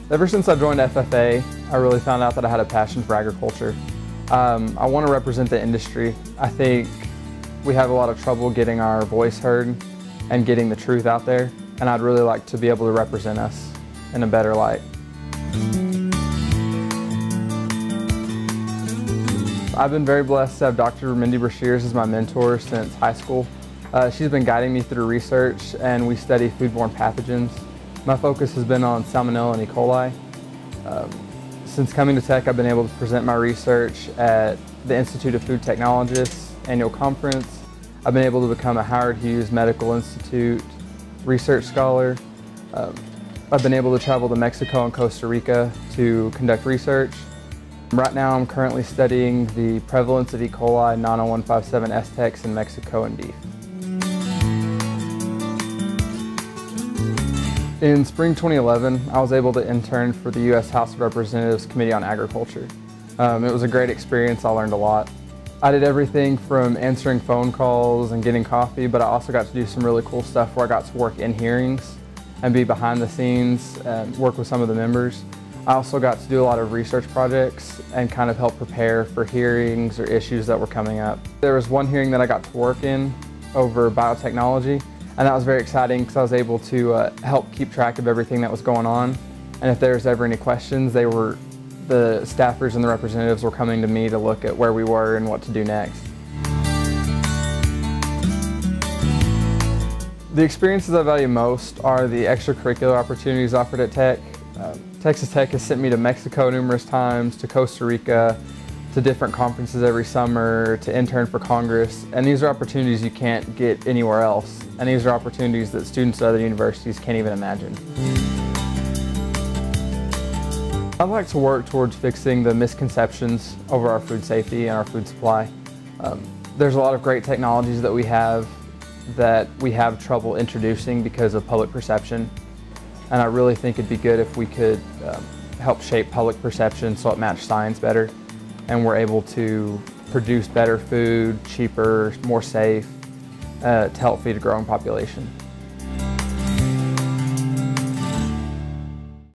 Ever since I joined FFA, I really found out that I had a passion for agriculture. I want to represent the industry. I think we have a lot of trouble getting our voice heard and getting the truth out there, and I'd really like to be able to represent us in a better light. I've been very blessed to have Dr. Mindy Brashears as my mentor since high school. She's been guiding me through research, and we study foodborne pathogens. My focus has been on Salmonella and E. coli. Since coming to Tech, I've been able to present my research at the Institute of Food Technologists annual conference. I've been able to become a Howard Hughes Medical Institute research scholar. I've been able to travel to Mexico and Costa Rica to conduct research. Right now I'm currently studying the prevalence of E. coli 90157 S-Tex in Mexico and beef. In spring 2011, I was able to intern for the U.S. House of Representatives Committee on Agriculture. It was a great experience. I learned a lot. I did everything from answering phone calls and getting coffee, but I also got to do some really cool stuff where I got to work in hearings and be behind the scenes and work with some of the members. I also got to do a lot of research projects and kind of help prepare for hearings or issues that were coming up. There was one hearing that I got to work in over biotechnology, and that was very exciting because I was able to help keep track of everything that was going on. And if there was ever any questions, the staffers and the representatives were coming to me to look at where we were and what to do next. The experiences I value most are the extracurricular opportunities offered at Tech. Texas Tech has sent me to Mexico numerous times, to Costa Rica, to different conferences every summer, to intern for Congress, and these are opportunities you can't get anywhere else, and these are opportunities that students at other universities can't even imagine. I'd like to work towards fixing the misconceptions over our food safety and our food supply. There's a lot of great technologies that we have trouble introducing because of public perception, and I really think it'd be good if we could help shape public perception so it matched science better, and we're able to produce better food, cheaper, more safe, to help feed a growing population.